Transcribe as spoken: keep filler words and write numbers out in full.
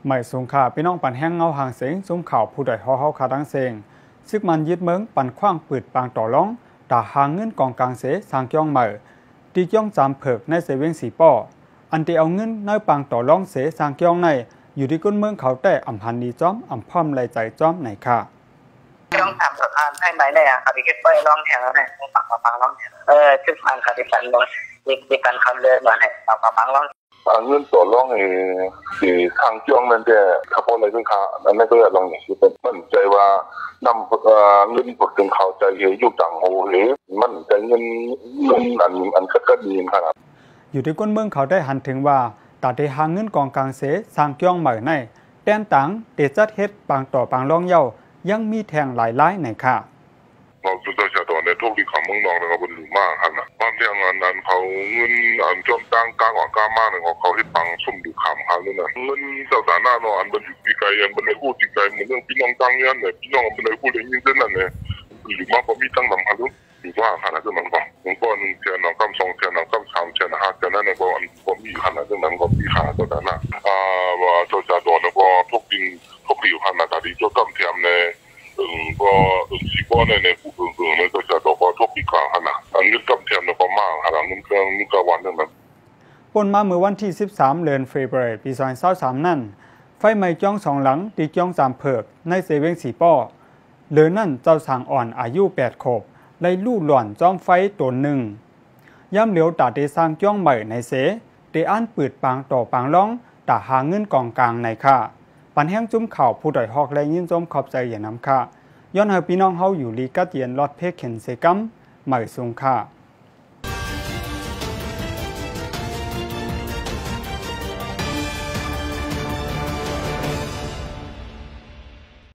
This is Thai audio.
หมายสงขาพี่น้องปันแห้งเงาหางเสียงซุ้มข่าวผู้ใดห่อเฮาขาดังเสียงซึกมันยึดเมืองปันคว้างปืดปางต่อร้องด่าหางเงินกองกลางเสสางจ้องใหม่ตีจ้องจามเผิกในเสเวียงสีป้ออันที่เอาเงินในปางต่อร้องเสสางจ้องในอยู่ที่ก้นเมืองเขาแต่อำพันดีจ้อมอำพร้อมไหลใจจ้อมไหนค่ะต้องถามสถานให้ไหมเนี่ยครับที่ไปร้องแถวเนี่ยปากปากร้องเออซึ่งมันค่ะที่กันบอกที่กันคำเดินมาให้ปากปากร้องเงินต่อรองเอที่ทางจ้องนั่นแต่ถ้าพอในเรื่องค่าอันนั้นก็ลองอย่างที่เป็นมั่นใจว่านำเงินผลถึงเขาใจอยู่ต่างโหหรือมั่นใจเงินเงินอันอันก็ดีครับอยู่ที่ก้นเมืองเขาได้หันถึงว่าตัดได้หางเงินกองกลางเสสร้างจ้องใหม่ในแดนต่างเดจัดเฮ็ดปางต่อปางร้องเย้ายังมีแทงหลายร้ายไหนค่ะเราจุดจะตอนในทุกที่เขาเมืองนองนะครับเป็นหรือมากครับนะความที่งานนั้นเขาเงินอันจอมตั้งกลางกว่ากล้ามากเลยเขาให้ปังสุ่มดูขำครับนี่นะเงินเจ้าสารหน้าเนาะอันเป็นอยู่ปีไกลอันเป็นในคู่ปีไกลเหมือนเรื่องพี่น้องตั้งเงี้ยเนี่ยพี่น้องเป็นในคู่เลี้ยงยิ่งเส้นนั่นเนี่ยหรือมากกว่ามีตั้งนำครับลูกหรือว่าขนาดนั้นก็ผมก็หนึ่งเทียนน้องกำสองเทียนน้องกำสามเทียนห้าเทียนนั่นเนี่ยก็อันก็มีขนาดนั้นก็มีขาตัวนั้นนะอ่าว่าเจ้าจ่าตัวเนี่ยก็ทุกดินทุกปีขนาดที่เจ้ากำเทียมเนี่ยอืมก็อืมสิบวันเนี่ยผู้อื่นๆเนี่ยก็จะต้องก็ทุกปีกลางขนาดอันนี้กำเทียมเนี่ยก็มากขนาดนั้นก็มีกวันนึงนะปนมาเมื่อวันที่สิบสามเดือนเฟบรุยปีสองพันยี่สิบสามนั่นไฟไหม้จ้องสองหลังตีจ้องสามเผิกในเซเว่นสีป้อเหลือนั่นเจ้าสางอ่อนอายุแปดขวบไล่ลู่หล่อนจ้อมไฟตัวหนึ่งย่ำเหลียวตาเดสร้างจ้องใหม่ในเสเดอันปืดปางต่อปางร้องตาหาเงินกองกลางในค่ะปันแห้งจุ้มข่าวผู้ดอยหอกและยินจมขอบใจอย่าน้ำค่ะย้อนให้พี่น้องเฮาอยู่ลีกัดเย็นรอดเพกเข็นเซกัมใหม่ทรงค่ะ